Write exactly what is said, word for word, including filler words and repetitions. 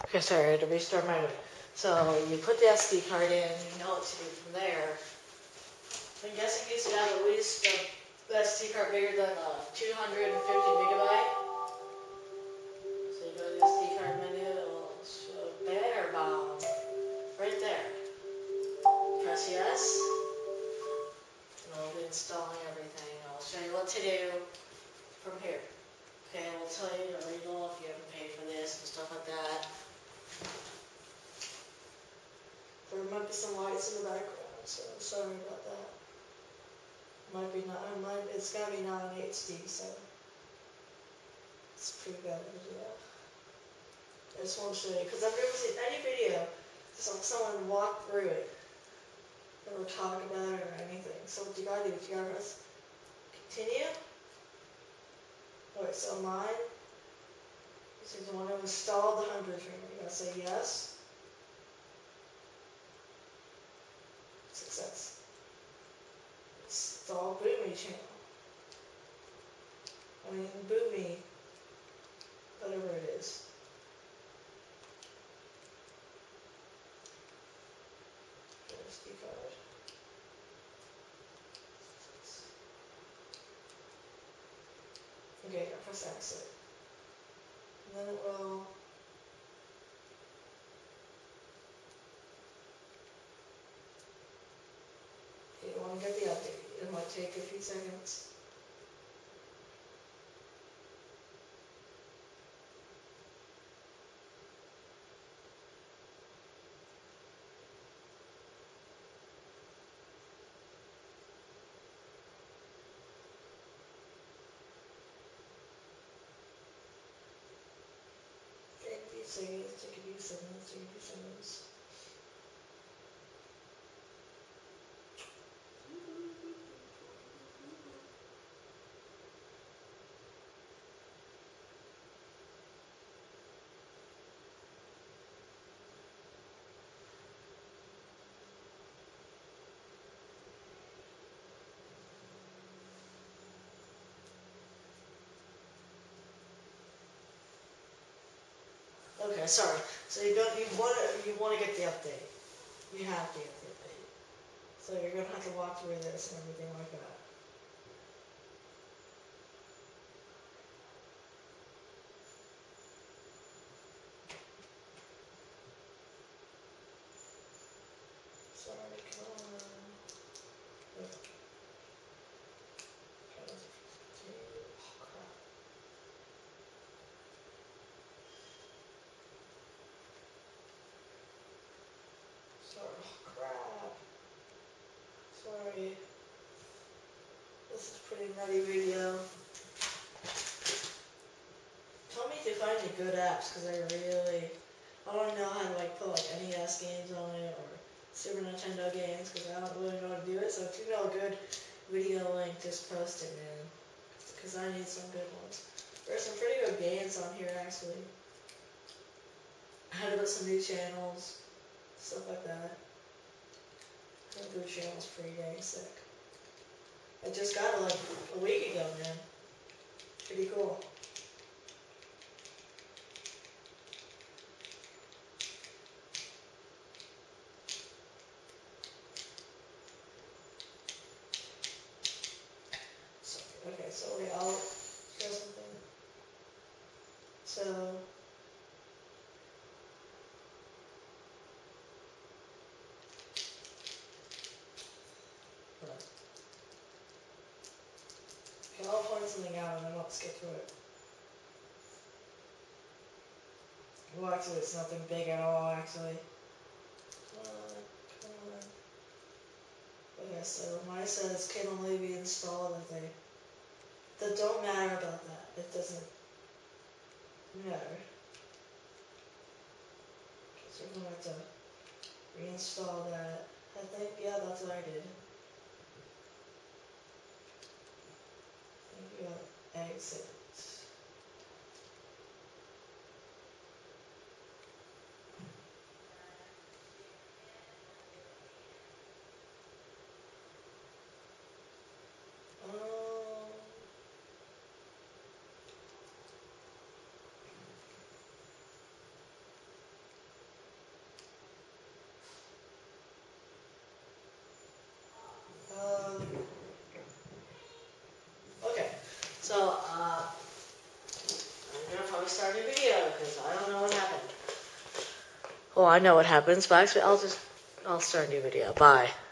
Okay, sorry, I had to restart my way. So you put the S D card in, you know what to do from there. I'm guessing you should have at least the S D card bigger than uh, two hundred fifty megabyte. So you go to the S D card menu, it'll show banner bomb right there. Press yes, and it'll be installing everything. I'll show you what to do from here. Okay, we'll tell you to read all if you haven't paid for this and stuff like that. There might be some lights in the background, so sorry about that. Might be not, it might, it's gotta be not in H D, so it's pretty bad video. I just want to show you, because I've never seen any video, just like someone walk through it, or talk about it or anything. So what you gotta do, you gotta press continue. Wait, so mine, this is the one that installed the hundred trainer. You gotta say yes. Success. Install Boomy channel. I mean, Boomy, whatever it is. S D card. Okay, I press exit. And then it will. Okay, you want to get the update. It might take a few seconds. Take a few seconds, take a few seconds, take a few seconds. Okay, sorry. So you don't you want to you want to get the update. You have to get the update. So you're gonna have to walk through this and everything like that. Sorry, come on. Oh, crap. Sorry, oh, crap. Sorry. This is a pretty nutty video. Tell me to find the good apps, because I really, I don't know how to like put like N E S games on it or Super Nintendo games, because I don't really know how to do it. So if you know a good video link, just post it, man. Because I need some good ones. There's some pretty good games on here, actually. How to put some new channels, stuff like that. Homebrew channel's pretty dang sick. I just got it like a week ago, man. Pretty cool. So, okay, so wait, I'll show something. So, okay, I'll point something out and then I'll skip through it. Well, actually, it's nothing big at all, actually. Come on, come on. Okay, so mine says can only be installed if they. That don't matter about that. It doesn't matter. Okay, so we're going to have to reinstall that. I think, yeah, that's what I did. I think we got exit. So, uh, I'm gonna probably start a new video because I don't know what happened. Well, I know what happens, but actually, I'll just, I'll start a new video. Bye.